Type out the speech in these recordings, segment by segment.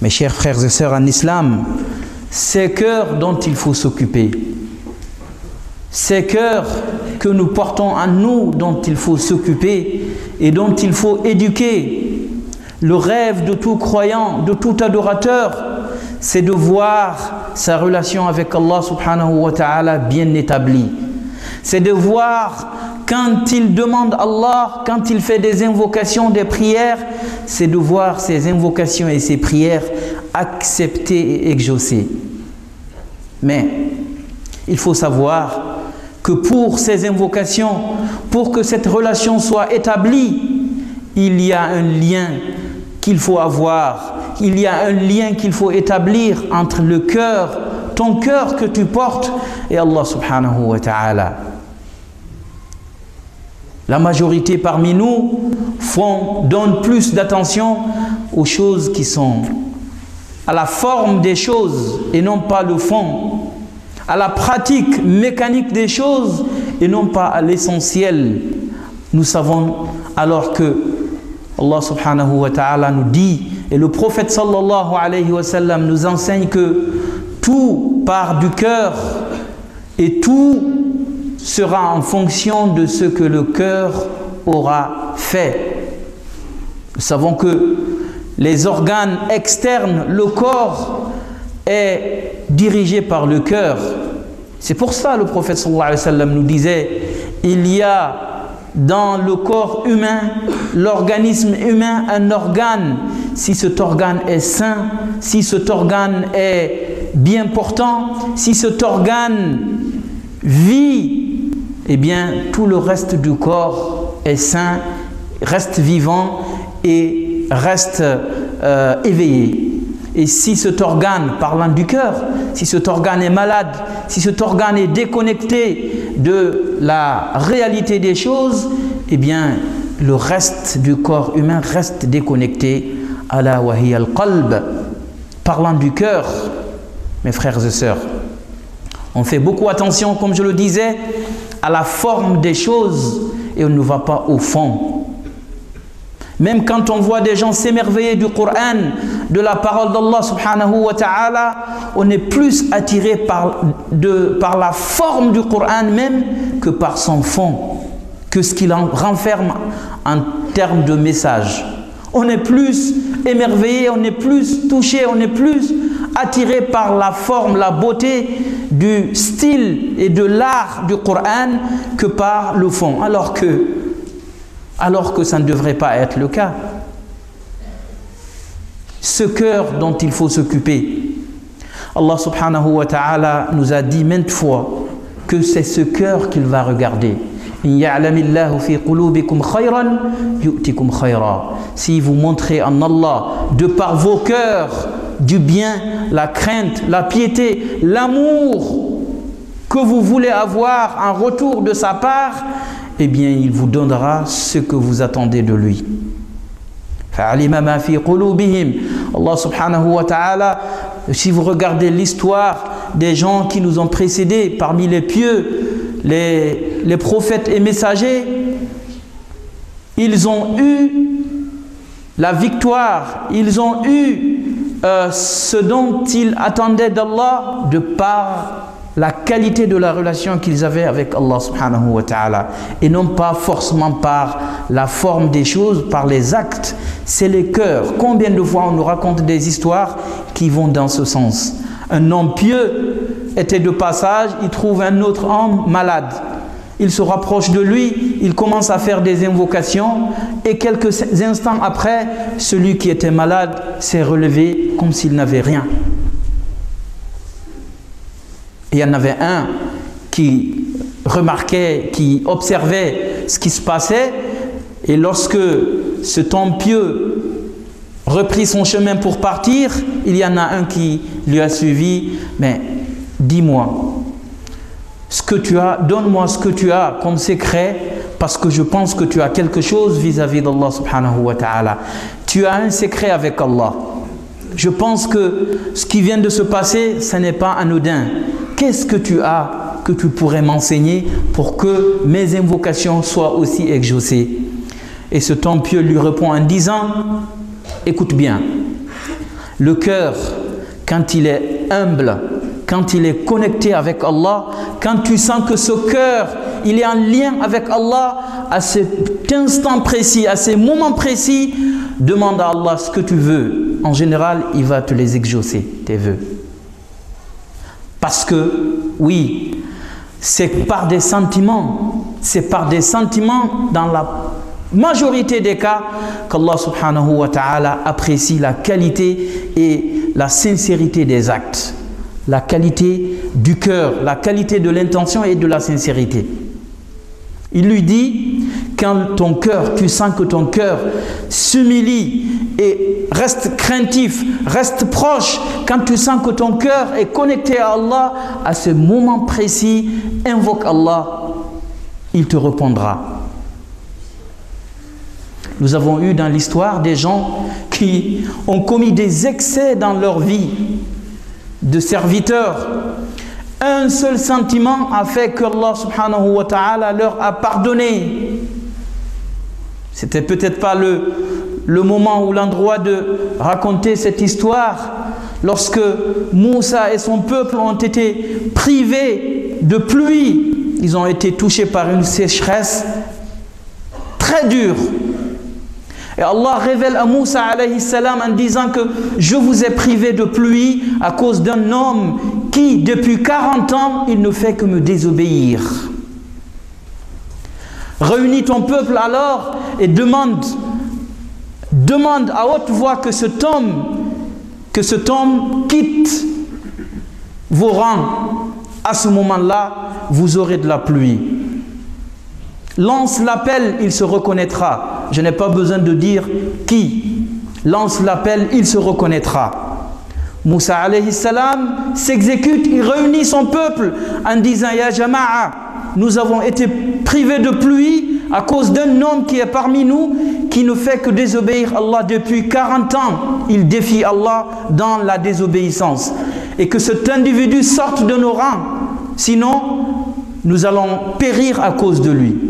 Mes chers frères et sœurs en islam, ces cœurs dont il faut s'occuper, ces cœurs que nous portons en nous, dont il faut s'occuper et dont il faut éduquer. Le rêve de tout croyant, de tout adorateur, c'est de voir sa relation avec Allah subhanahu wa ta'ala bien établie. C'est de voir quand il demande Allah, quand il fait des invocations, des prières, c'est de voir ces invocations et ces prières acceptées et exaucées. Mais il faut savoir que pour ces invocations, pour que cette relation soit établie, il y a un lien qu'il faut avoir, il y a un lien qu'il faut établir entre le cœur, ton cœur que tu portes et Allah subhanahu wa ta'ala. La majorité parmi nous donne plus d'attention aux choses qui sont à la forme des choses et non pas le fond, à la pratique mécanique des choses et non pas à l'essentiel. Nous savons alors que Allah subhanahu wa ta'ala nous dit, et le prophète sallallahu alayhi wa sallam nous enseigne que tout part du cœur et tout sera en fonction de ce que le cœur aura fait. Nous savons que les organes externes, le corps est dirigé par le cœur. C'est pour ça le prophète sallallahu alayhi wa sallam nous disait, il y a dans le corps humain, l'organisme humain, un organe. Si cet organe est sain, si cet organe est bien portant, si cet organe vit, eh bien tout le reste du corps est sain, reste vivant et reste éveillé. Et si cet organe, parlant du cœur, si cet organe est malade, si cet organe est déconnecté de la réalité des choses, eh bien le reste du corps humain reste déconnecté. Ala wa hiya al-qalb. Parlant du cœur, mes frères et sœurs, on fait beaucoup attention, comme je le disais, à la forme des choses et on ne va pas au fond. Même quand on voit des gens s'émerveiller du Coran, de la parole d'Allah subhanahu wa ta'ala, on est plus attiré par la forme du Coran même que par son fond, que ce qu'il renferme en termes de message. On est plus émerveillé, on est plus touché, on est plus attiré par la forme, la beauté du style et de l'art du Coran que par le fond, alors que ça ne devrait pas être le cas. Ce cœur dont il faut s'occuper, Allah subhanahu wa ta'ala nous a dit maintes fois que c'est ce cœur qu'il va regarder. Si vous montrez en Allah, de par vos cœurs, du bien, la crainte, la piété, l'amour que vous voulez avoir en retour de sa part, eh bien il vous donnera ce que vous attendez de lui. Allah subhanahu wa ta'ala, si vous regardez l'histoire des gens qui nous ont précédés parmi les pieux, les prophètes et messagers, ils ont eu la victoire, ils ont eu ce dont ils attendaient d'Allah de par la qualité de la relation qu'ils avaient avec Allah subhanahu wa ta'ala, et non pas forcément par la forme des choses, par les actes. C'est les cœurs. Combien de fois on nous raconte des histoires qui vont dans ce sens? Un homme pieux était de passage, il trouve un autre homme malade. Il se rapproche de lui, il commence à faire des invocations, et quelques instants après, celui qui était malade s'est relevé comme s'il n'avait rien. Il y en avait un qui remarquait, qui observait ce qui se passait, et lorsque cet homme pieux reprit son chemin pour partir, il y en a un qui lui a suivi. Mais dis-moi ce que tu as, donne-moi ce que tu as comme secret, parce que je pense que tu as quelque chose vis-à-vis d'Allah subhanahu wa ta'ala. Tu as un secret avec Allah. Je pense que ce qui vient de se passer, ce n'est pas anodin. Qu'est-ce que tu as que tu pourrais m'enseigner pour que mes invocations soient aussi exaucées? Et cet homme pieux lui répond en disant, écoute bien, Le cœur, quand il est humble, quand il est connecté avec Allah, quand tu sens que ce cœur, il est en lien avec Allah, à cet instant précis, à ces moments précis, demande à Allah ce que tu veux. En général, il va te les exaucer, tes vœux. Parce que, oui, c'est par des sentiments, dans la majorité des cas qu'Allah subhanahu wa ta'ala apprécie la qualité et la sincérité des actes, la qualité du cœur, la qualité de l'intention et de la sincérité. Il lui dit, quand ton cœur, tu sens que ton cœur s'humilie et reste craintif, reste proche, quand tu sens que ton cœur est connecté à Allah, à ce moment précis, invoque Allah, il te répondra. Nous avons eu dans l'histoire des gens qui ont commis des excès dans leur vie de serviteurs. Un seul sentiment a fait que Allah subhanahu wa ta'ala leur a pardonné. C'était peut-être pas le moment ou l'endroit de raconter cette histoire. Lorsque Moussa et son peuple ont été privés de pluie, ils ont été touchés par une sécheresse très dure. Et Allah révèle à Moussa alayhi salam en disant que je vous ai privé de pluie à cause d'un homme qui, depuis 40 ans, il ne fait que me désobéir. Réunis ton peuple alors et demande à haute voix que cet homme quitte vos rangs. À ce moment-là, vous aurez de la pluie. Lance l'appel, il se reconnaîtra. Je n'ai pas besoin de dire qui. Lance l'appel, il se reconnaîtra. Moussa alayhi salam s'exécute, il réunit son peuple en disant Ya Jama'a, nous avons été privés de pluie à cause d'un homme qui est parmi nous, qui ne fait que désobéir à Allah depuis 40 ans. Il défie Allah dans la désobéissance. Et que cet individu sorte de nos rangs. Sinon, nous allons périr à cause de lui.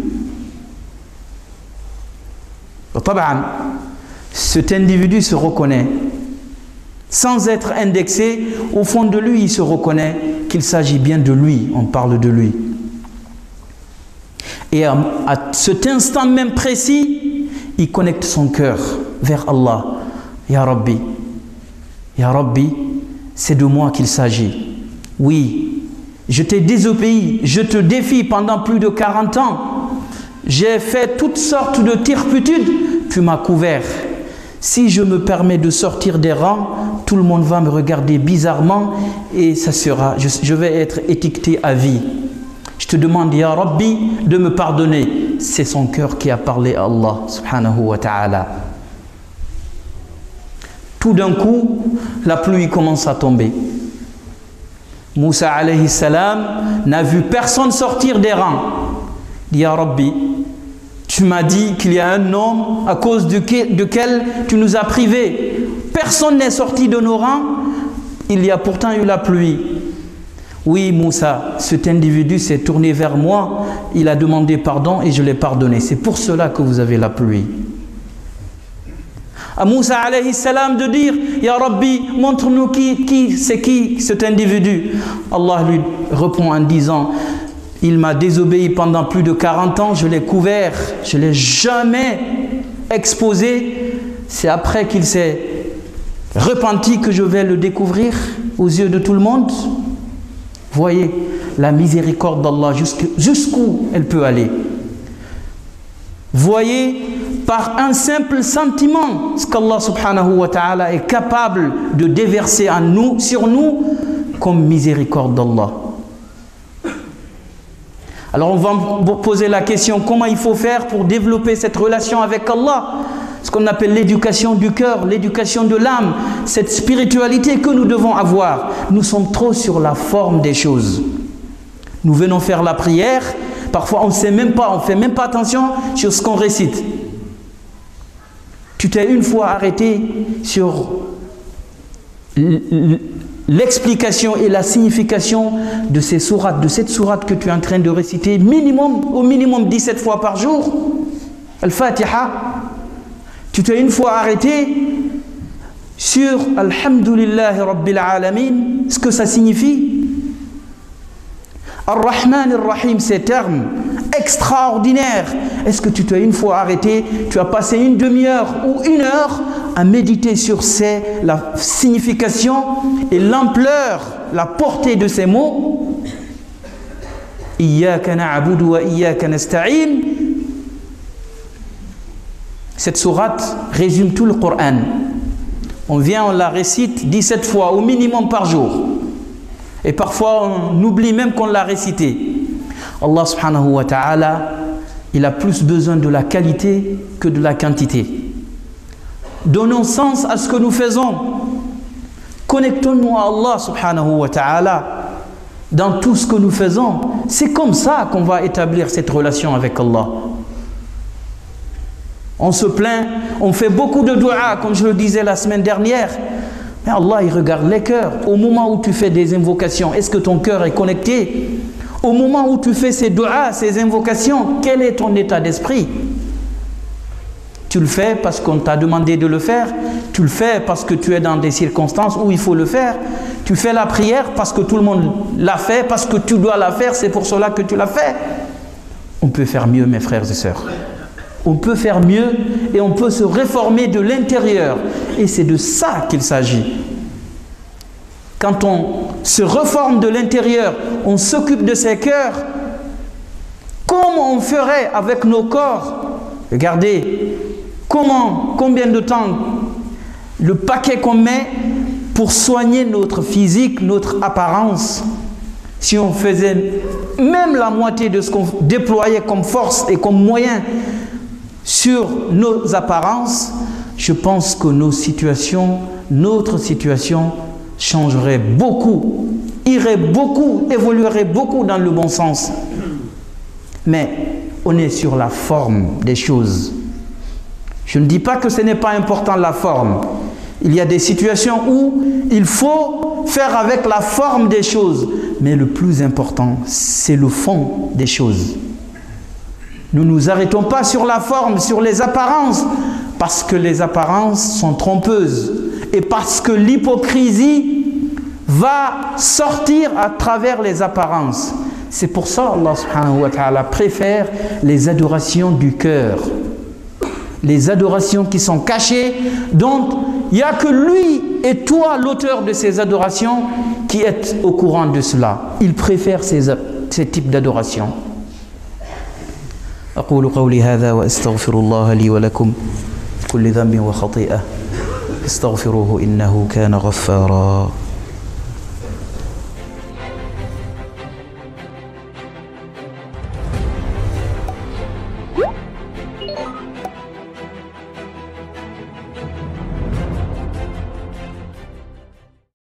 Cet individu se reconnaît. Sans être indexé, au fond de lui, il se reconnaît qu'il s'agit bien de lui. On parle de lui. Et à cet instant même précis, il connecte son cœur vers Allah. Ya Rabbi, c'est de moi qu'il s'agit. Oui, je t'ai désobéi, je te défie pendant plus de 40 ans. J'ai fait toutes sortes de turpitudes, tu m'as couvert. Si je me permets de sortir des rangs, tout le monde va me regarder bizarrement et ça sera, je vais être étiqueté à vie. Je te demande, Ya Rabbi, de me pardonner. C'est son cœur qui a parlé à Allah, subhanahu wa ta'ala. Tout d'un coup, la pluie commence à tomber. Moussa alayhi salam n'a vu personne sortir des rangs. Dit, Ya Rabbi, tu m'as dit qu'il y a un homme à cause duquel tu nous as privés. Personne n'est sorti de nos rangs. Il y a pourtant eu la pluie. Oui, Moussa, cet individu s'est tourné vers moi. Il a demandé pardon et je l'ai pardonné. C'est pour cela que vous avez la pluie. À Moussa alayhi salam de dire, Ya Rabbi, montre-nous c'est qui cet individu. Allah lui répond en disant, il m'a désobéi pendant plus de 40 ans, je l'ai couvert, je ne l'ai jamais exposé. C'est après qu'il s'est repenti que je vais le découvrir aux yeux de tout le monde. Voyez la miséricorde d'Allah jusqu'où elle peut aller. Voyez par un simple sentiment ce qu'Allah subhanahu wa ta'ala est capable de déverser sur nous comme miséricorde d'Allah. Alors on va poser la question, comment il faut faire pour développer cette relation avec Allah? Ce qu'on appelle l'éducation du cœur, l'éducation de l'âme, cette spiritualité que nous devons avoir. Nous sommes trop sur la forme des choses. Nous venons faire la prière, parfois on ne sait même pas, on ne fait même pas attention sur ce qu'on récite. Tu t'es une fois arrêté sur l'explication et la signification de ces sourates, de cette sourate que tu es en train de réciter au minimum 17 fois par jour, Al-Fatiha. Tu t'es une fois arrêté sur Alhamdulillahi Rabbil Alamin, ce que ça signifie. Ar-Rahman Ar-Rahim, ces termes extraordinaires. Est-ce que tu t'es une fois arrêté, tu as passé une demi-heure ou une heure à méditer sur la signification et l'ampleur, la portée de ces mots? Iyyaka na'budu wa iyyaka nasta'in. Cette sourate résume tout le Coran. On vient, on la récite 17 fois au minimum par jour. Et parfois on oublie même qu'on l'a récité. Allah subhanahu wa ta'ala, il a plus besoin de la qualité que de la quantité. Donnons sens à ce que nous faisons. Connectons-nous à Allah subhanahu wa ta'ala dans tout ce que nous faisons. C'est comme ça qu'on va établir cette relation avec Allah. On se plaint, on fait beaucoup de dua, comme je le disais la semaine dernière. Mais Allah, il regarde les cœurs. Au moment où tu fais des invocations, est-ce que ton cœur est connecté? Au moment où tu fais ces duas, ces invocations, quel est ton état d'esprit? Tu le fais parce qu'on t'a demandé de le faire. Tu le fais parce que tu es dans des circonstances où il faut le faire. Tu fais la prière parce que tout le monde l'a fait, parce que tu dois la faire, c'est pour cela que tu l'as fait. On peut faire mieux, mes frères et sœurs. On peut faire mieux et on peut se réformer de l'intérieur. Et c'est de ça qu'il s'agit. Quand on se reforme de l'intérieur, on s'occupe de ses cœurs, comme on ferait avec nos corps. Regardez, combien de temps le paquet qu'on met pour soigner notre physique, notre apparence. Si on faisait même la moitié de ce qu'on déployait comme force et comme moyen sur nos apparences, je pense que notre situation changerait beaucoup, irait beaucoup, évoluerait beaucoup dans le bon sens. Mais on est sur la forme des choses. Je ne dis pas que ce n'est pas important la forme. Il y a des situations où il faut faire avec la forme des choses. Mais le plus important, c'est le fond des choses. Nous ne nous arrêtons pas sur la forme, sur les apparences, parce que les apparences sont trompeuses et parce que l'hypocrisie va sortir à travers les apparences. C'est pour ça Allah subhanahu wa ta'ala préfère les adorations du cœur, les adorations qui sont cachées, dont il n'y a que lui et toi, l'auteur de ces adorations, qui êtes au courant de cela. Il préfère ces types d'adorations. أقول قولي هذا وأستغفر الله لي ولكم كل ذنب وخطيئة استغفروه إنه كان غفارا